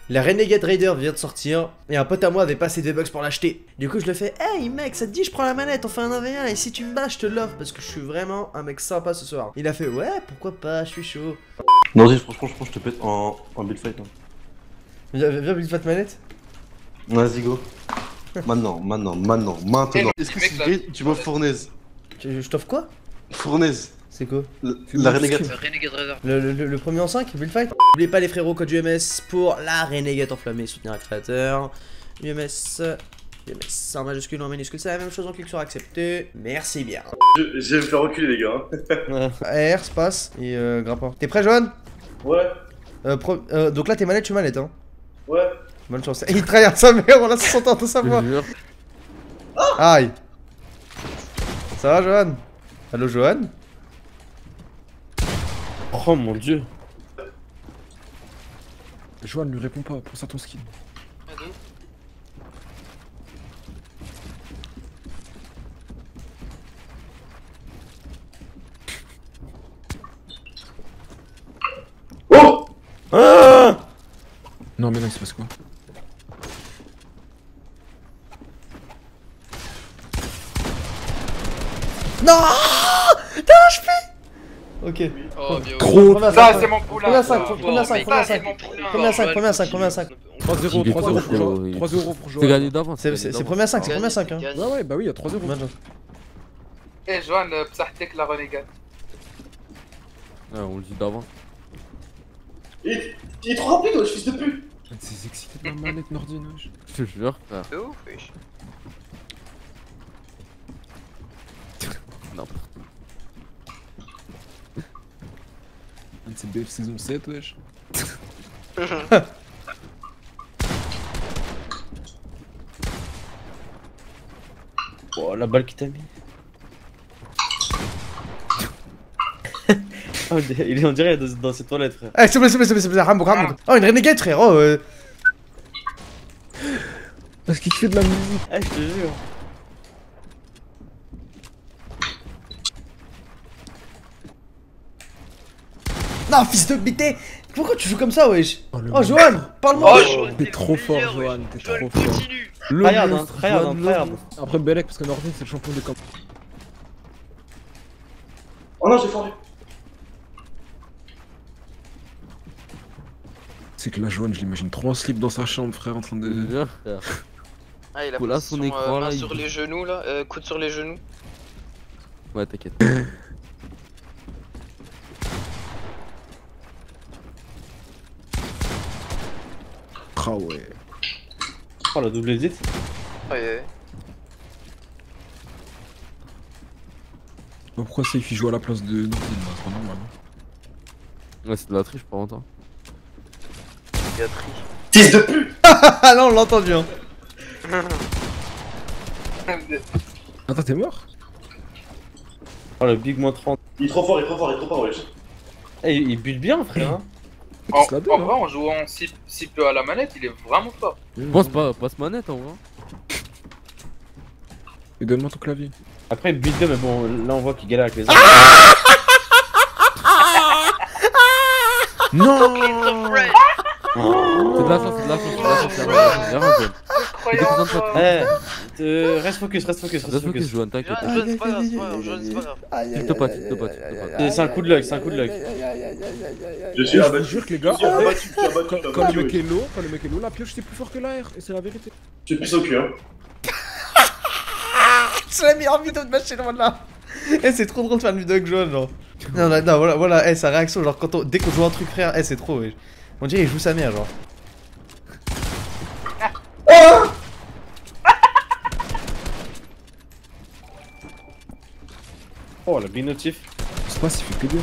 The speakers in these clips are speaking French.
La Renegade Raider vient de sortir, et un pote à moi avait passé des bugs pour l'acheter. Du coup je le fais, hey mec, ça te dit je prends la manette, on fait un 1v1, et si tu me bats je te l'offre, parce que je suis vraiment un mec sympa ce soir. Il a fait, ouais pourquoi pas, je suis chaud. Non, vas-y, franchement, je te pète en build fight. Hein. Viens build fight manette. Vas-y, go. Maintenant. Est-ce que c'est vrai, tu vois fournaise? Je t'offre quoi? Fournaise. C'est quoi? La Renegade. Le premier en 5, build fight. N'oubliez pas les frérots, code UMS pour la Renegade enflammée, soutenir un créateur. UMS en majuscule ou en minuscule, c'est la même chose, on clique sur accepter. Merci bien. Je vais me faire reculer, les gars. AR, space et grimpant. T'es prêt, Johan? Ouais. Donc là, t'es manette, je suis manette, hein. Ouais. Bonne chance. Et il trahit sa mère, on a 60 ans de sa voix. Aïe. Ça va, Johan? Allo, Johan? Oh mon dieu. Johan ne lui répond pas, prends ça ton skin. Oh! Ah! Non mais là il se passe quoi? Non! T'as un HP! Ok. Oh, bien Trop. Ça, c'est mon poulain. Combien 5? ça. Combien 5? Ça, c'est mon poulain. Combien 5? Combien 5? Combien 5? 3-0, 3-0 pour Johan. 3-0 pour C'est Johan. gagné d'avance. C'est premier 5, c'est premier 5 hein. Ouais ouais bah oui, il y a 3-0. Bonne chance. Eh, Johan, psahtek la renegade. Ouais, on le dit d'avant. Il est trop rapide, wesh, fils de pute! C'est excité de la manette Nordine, wesh. Je te jure, frère. De ouf, wesh. N'importe C'est BF saison 7, wesh. Oh, la balle qui t'a mis. Oh, il est en direct dans ses toilettes, frère. Eh, s'il te plaît, Rambo. Oh, une Renegade, frère, oh Parce qu'il fait de la musique. Ah, je te jure. Non, fils de BT! Pourquoi tu joues comme ça, wesh? le Oh, Johan, parle-moi! T'es trop fort, Johan, t'es trop fort. Le Regarde, hein, monstre, regarde, Johan, le regarde. monstre. Après Belek, parce que Nordine c'est le champion des camps. Oh non, j'ai foiré. C'est que là, Johan, je l'imagine trop en slip dans sa chambre, frère, en train Je te de. jure, frère. Ah, il a Voilà pris son son écran, main là, sur les genoux, là. Coude sur les genoux. Ouais, t'inquiète. Ah ouais. Oh, la double edit. Ouais. Pourquoi Safe il joue à la place de Nordine là? C'est pas normal. Ouais, c'est de la triche, pas longtemps. Il a tri. Fils de pute! Ah non, on l'a entendu, hein. Attends, t'es mort? Oh, le big moins 30. Il est trop fort, wesh. Eh, il bute bien, frère. Hein. En se la en donne, vrai, en jouant si peu à la manette, il est vraiment fort. Je pense pas ce manette en vrai. Et donne-moi ton clavier. Après, il bute bien, mais bon, là, on voit qu'il galère avec les armes. Non! C'est de la chance, c'est de la chance, c'est de la chance, c'est de la chance. Bien, Johan. Incroyable. Eh, reste focus, Reste focus, Johan, t'inquiète. Johan, c'est pas grave, c'est pas grave. Tilte pas, tilte pas, tilte pas. C'est un coup de luck, c'est un coup de luck. Je suis Je te abattu. jure que les gars, Je suis abattu, quand le mec est low, la pioche c'est plus fort que l'air, et c'est la vérité. Je suis pisse au cul, hein. C'est la meilleure vidéo de match chez loin de là. Eh, c'est trop drôle de faire une vidéo avec Johan, genre. Non, voilà, sa réaction, genre, dès qu'on joue un truc, frère, c'est trop, wesh. On dirait il joue sa mère, genre. Oh, la binotif. C'est pas s'il fait que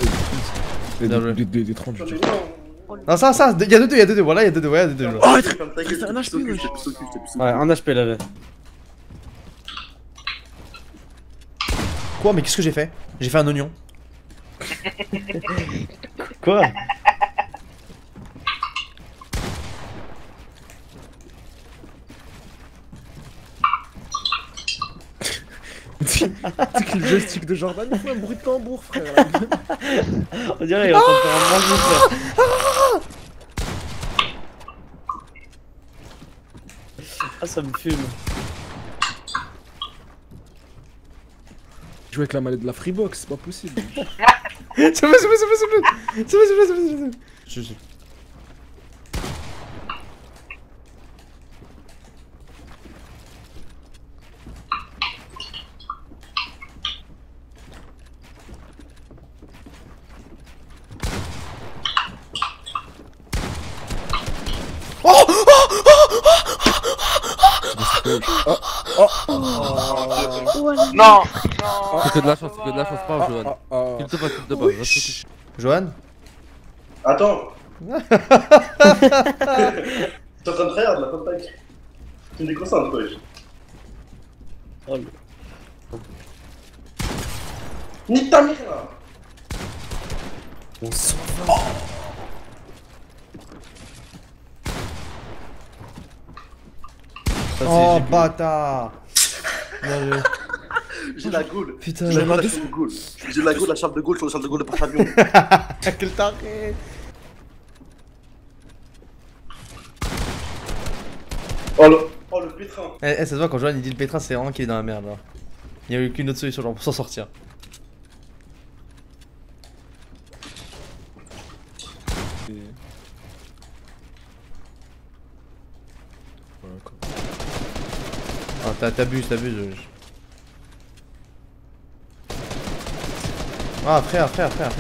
des 30, je veux dire. Non, ça, y'a 2-2, voilà, y'a 2-2, ouais, y'a 2-2. Oh, T'inquiète, un HP, wesh. Ouais, un HP, là. Quoi, mais qu'est-ce que j'ai fait? J'ai fait un oignon. Quoi? C'est que le joystick de Jordan, il fait un bruit de tambour, frère. Là. On dirait qu'il est en train de faire un mange, frère. Ah, ça me fume. Jouer avec la manette de la Freebox, c'est pas possible. C'est bon. Je sais. Non. C'est que de la chance, c'est que de la chance, pas Johan. S'il te plaît, s'il te plaît, reste. Johan? Attends. T'es en train de faire de la contact. Tu me déconcentres, wesh. Oh, Nique ta mère là. On s'en Oh bâtard. Bien joué. J'ai la Gaule. Putain, J'ai la Gaule, la Gaule. J'ai la Gaule, la Charles de Gaulle sur le Charles de Gaulle de porte-avions. quel taré. Oh le pétrin. Ça se voit quand Johan il dit le pétrin, c'est vraiment qu'il est dans la merde là. Il n'y a eu qu'une autre solution genre pour s'en sortir. Ah t'abuses. Ah frère ouais.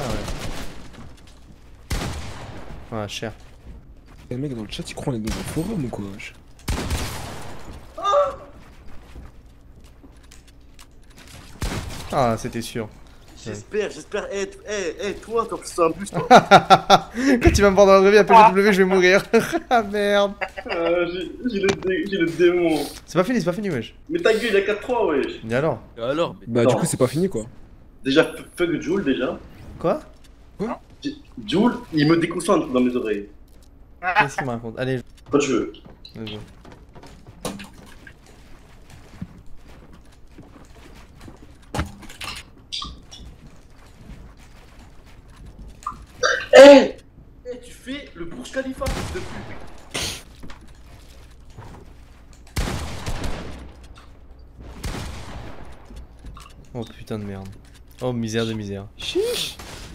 Ah cher. Les mecs dans le chat, ils croient qu'on est dans un forum ou quoi wesh? Ah c'était sûr. J'espère. Toi, t'as plus un boost. Quand tu vas me voir dans la vraie vie à PGW, je vais mourir. Ah merde. J'ai le démon. C'est pas fini wesh. Mais ta gueule, il y a 4-3, wesh. Et alors? Alors, Bah du coup c'est pas fini quoi. Déjà, fuck Joule, déjà. Quoi? Joule, il me déconcentre dans mes oreilles. Qu'est-ce qu'il me raconte? Allez, Quand tu veux. vas-y. Eh, tu fais le Burj Khalifa, fils de pute. Oh putain de merde. Oh misère de misère. Chiche.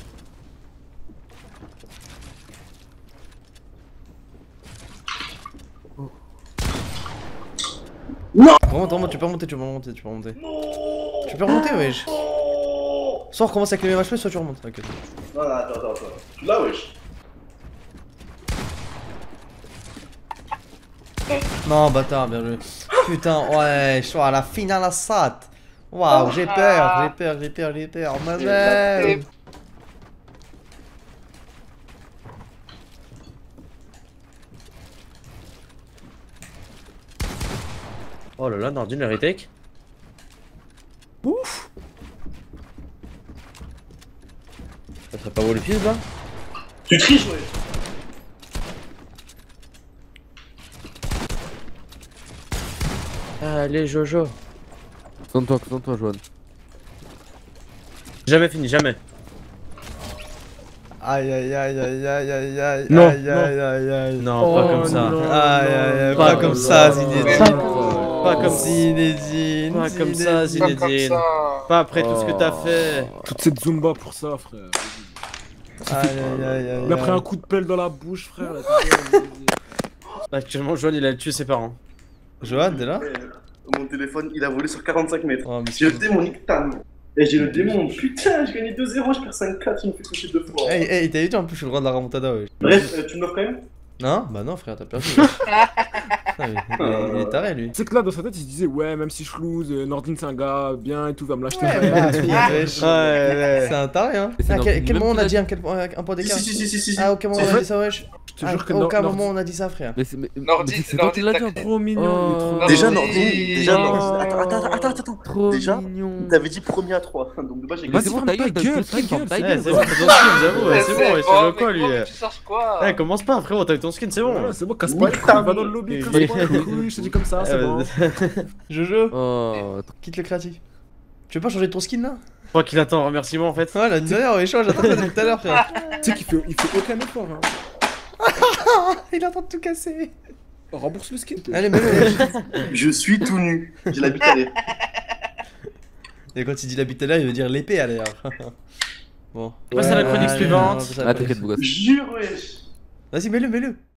Remonte, tu peux remonter. Tu peux remonter wesh. Soit on recommence avec les mêmes HP, soit tu remontes. Ok. Non, attends. Tu l'as, wesh. Non bâtard, bien joué. Putain, ouais, je suis à la finale à SAT. Waouh, j'ai peur. Ma mère. Oh là là, Nordine, le retake. Ouf. Ça serait pas beau le fils là? Tu triches, wesh. Allez, Jojo. Concentre-toi, Johan. Jamais fini, jamais. Aïe. Non, Aïe. Non, pas comme ça. Aïe, pas comme ça, Zinedine. Pas comme Zinedine. Pas comme ça, Zinedine. Pas après tout ce que t'as fait. Toute cette zumba pour ça frère. Aïe. Il a pris un coup de pelle dans la bouche frère. Là, Actuellement, Johan, il a tué ses parents. Johan, t'es là? Mon téléphone, il a volé sur 45 mètres. Oh, mais J'ai le démon, nique ta mère. Et j'ai le démon, putain, j'ai gagné 2-0, je perds 5-4, il me fait toucher 2 fois. Hey, t'as vu, en plus, je suis le droit de la remontada, ouais. Bref, tu me l'offres quand même? Non? Bah non, frère, t'as perdu. Il est taré, lui. C'est que là dans sa tête il se disait ouais même si je lose, Nordine c'est un gars bien et tout, va me l'acheter. C'est un taré, hein. Mais c'est À quel Nordine moment on a même dit un point d'écart? Si. Ah, aucun moment on a dit ça, wesh. Je te jure que Aucun Nord- moment on a dit ça, frère. Mais c'est toi qui l'as dit. trop mignon. Oh. Déjà, Non, Nordine. Attends. Trop Déjà, mignon. t'avais dit premier à 3. Donc de base, j'ai Mais gagné. c'est bon, ferme ta ta gueule, gueule, ta gueule, ta Ouais, gueule. c'est bon, t'as ton skin, j'avoue, ouais, c'est bon, il se veut quoi lui? Tu cherches quoi? Eh, commence pas, frérot, t'as eu ton skin, c'est bon. Ouais, c'est bon, casse pas les couilles, va dans le lobby, casse pas les couilles, je te dis comme ça, c'est bon. Jojo, Oh, quitte le créatif. Tu veux pas changer ton skin là? Je crois qu'il attend un remerciement en fait. Ouais, la dernière, ouais, change, j'attends ça depuis tout à l'heure, frère. Tu sais qu'il fait aucun effort. Hein. Il est en train de tout casser. Rembourse le skin. Allez, mets-le. Je suis tout nu. J'ai la bite à l'air. Et quand il dit la bite à l'air, il veut dire l'épée à l'air. Bon. Passe à la chronique suivante. Ah, t'inquiète, beau gosse. Jure, wesh. Vas-y, mets-le.